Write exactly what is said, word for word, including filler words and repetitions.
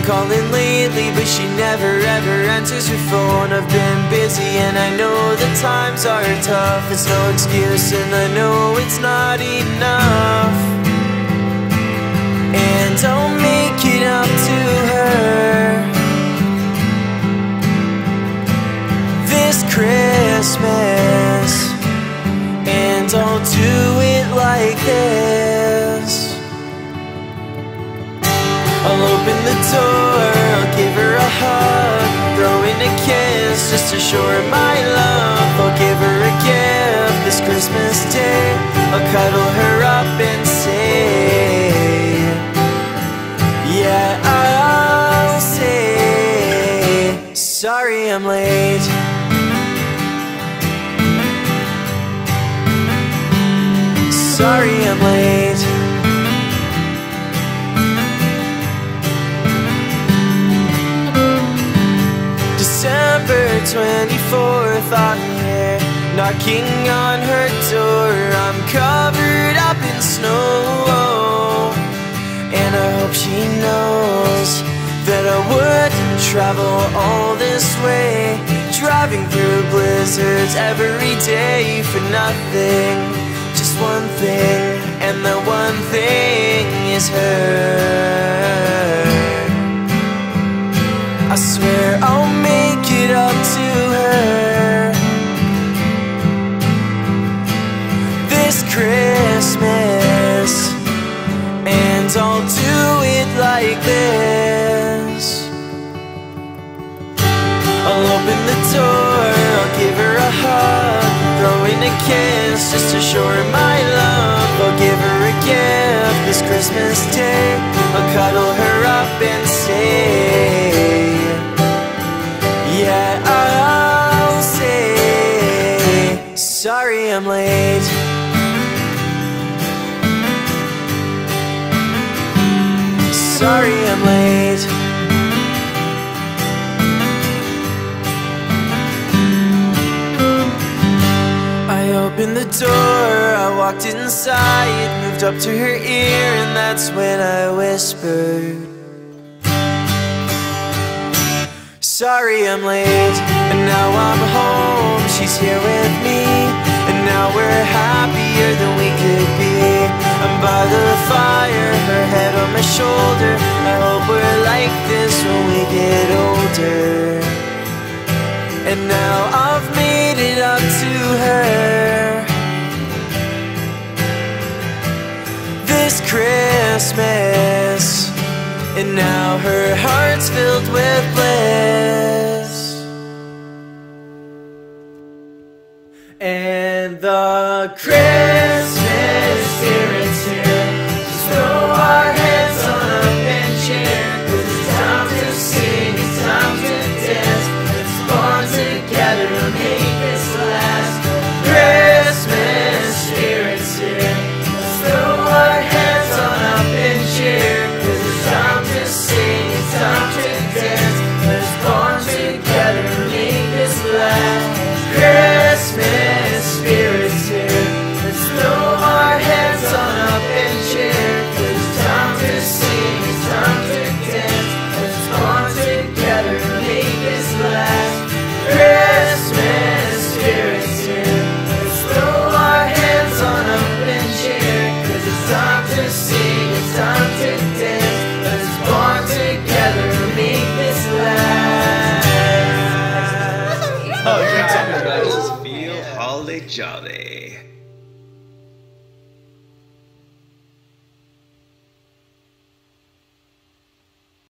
calling lately, but she never ever answers her phone. I've been busy and I know the times are tough. It's no excuse and I know it's not enough. And I'll make it up to her this Christmas, and I'll do it like this. I'll open the door, I'll give her a hug, throw in a kiss just to show her my love. I'll give her a gift this Christmas day, I'll cuddle her up and say, yeah, I'll say, sorry I'm late. Sorry I'm late. December twenty-fourth, I'm here, knocking on her door. I'm covered up in snow, and I hope she knows that I wouldn't travel all this way, driving through blizzards every day for nothing. Just one thing, and that one thing is her. I swear I'll make it up to her this Christmas, and I'll do it like this. I'll open the door, I'll give her a hug, throw in a kiss just to show her my love. I'll give her a gift this Christmas day, I'll cuddle her up and say, yeah, I'll say, sorry I'm late. Sorry I'm late. I opened the door, I walked inside, moved up to her ear, and that's when I whispered, sorry I'm late. And now I'm home, she's here with me, and now we're happier than we could be. I'm by the fire, her head on my shoulder. I hope we're like this when we get older. And now I've made it up to her this Christmas, and now her heart's filled with bliss. And the Christmas spirit's here, just throw our heads on up and cheer, 'cause it's time to sing, it's time to dance. Let's bond together and make this last. Christmas spirit's here, let's throw our heads on up and cheer, 'cause it's time to sing, it's time to dance. Let's bond together and make this last. Christmas spirit's here, let's throw our heads on up and cheer, 'cause it's time to sing, it's time to dance. Let's bond together and make this last. Christmas spirit's here, let's throw our hands on up and cheer, 'cause it's time to sing, it's time to dance. Let's bond together and make this last. Oh, yeah. Just feel holly jolly.